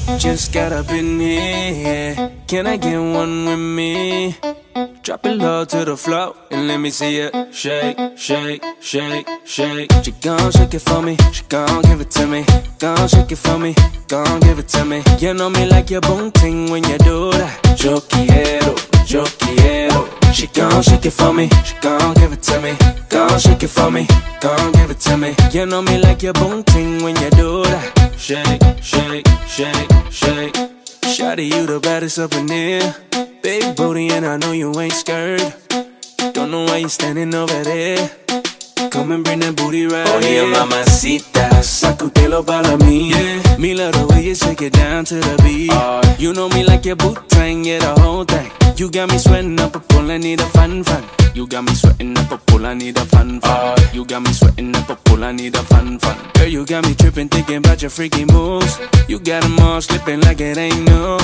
Just got up in here, can I get one with me? Drop it low to the floor and let me see it shake, shake, shake, shake. She gon' shake it for me, she gon' give it to me. Gon' shake it for me, gon' give it to me. You know me like your boom ting when you do that. Yo quiero, yo quiero. She gon' shake it for me, she gon' give it to me. Gon' shake it for me, gon' give it to me. You know me like your boom ting when you do that. Shake, shake, shake, shake. Shawty, you the baddest up in here. Big booty and I know you ain't scared. Don't know why you standing over there. Come and bring that booty right here. Oye, mamacita, sacútelo para mí. Yeah. Me love the way you shake it down to the beat. You know me like your boot tang, yeah, the whole thing. You got me sweating up a pool, I need a fun. You got me sweating up a pool, I need a fun. You got me sweating up a pool, I need a fun. Girl, you got me tripping, thinking about your freaky moves. You got them all slipping like it ain't new.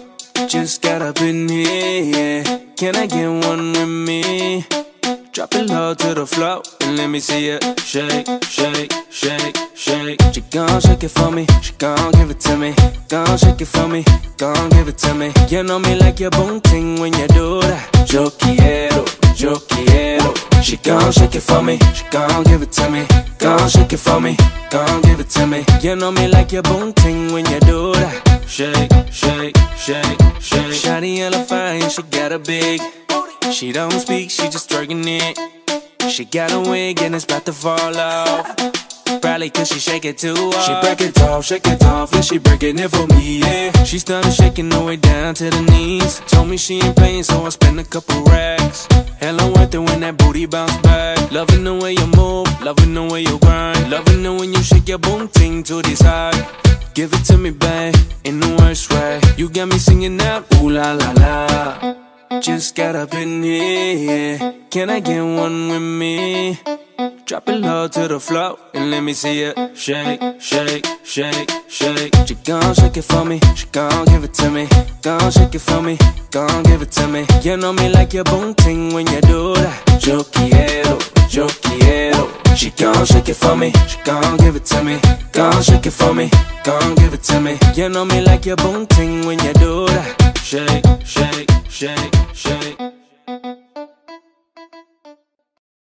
Just got up in here, yeah. Can I get one with me? Drop it low to the floor and let me see it shake, shake, shake, shake. She gon' shake it for me, she gon' give it to me. Gon' shake it for me, gon' give it to me. You know me like your boom ting when you do that. Yo quiero, yo quiero. She gon' shake it for me, she gon' give it to me. Gon' shake it for me, gon' give it to me. You know me like your boom ting when you do that. Shake, shake, shake, shake. Shawty hella fine, she got a big. She don't speak, she just twerking it. She got a wig and it's about to fall off. Probably cause she shake it too hard. She shake it off, and she breaking it for me, yeah. She started shaking her way down to the knees. Told me she ain't playing, so I spent a couple racks. Hella worth it when that booty bounce back. Loving the way you move, loving the way you grind. Loving it when you shake your boom ting to this high. Give it to me, babe, in the worst way. You got me singing out, ooh la la la. Just got up in here, yeah. Can I get one with me? Drop it low to the floor and let me see it shake, shake, shake, shake. She gon' shake it for me, she gon' give it to me. Gon' shake it for me, gon' give it to me. You know me like your boom ting when you do that. Yo quiero, yo quiero. She gon' shake it for me, she gon' give it to me. Gon' shake it for me, gon' give it to me. You know me like your boom ting when you do that. Shake, shake, shake, shake.